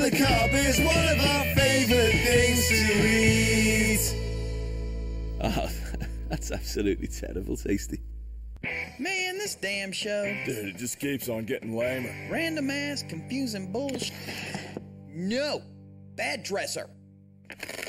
the cob is one of our favorite things to eat. Oh, that's absolutely terrible tasty. Man, this damn show. Dude, it just keeps on getting lamer. Random ass, confusing bullshit. No! Bad dresser.